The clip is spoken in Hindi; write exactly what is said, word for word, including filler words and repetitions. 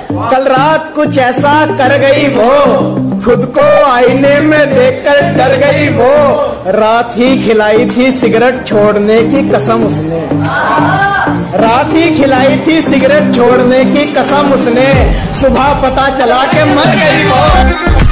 कल रात कुछ ऐसा कर गई वो, खुद को आईने में देखकर डर गई वो। रात ही खिलाई थी सिगरेट छोड़ने की कसम उसने, रात ही खिलाई थी सिगरेट छोड़ने की कसम उसने। सुबह पता चला के मर गई वो।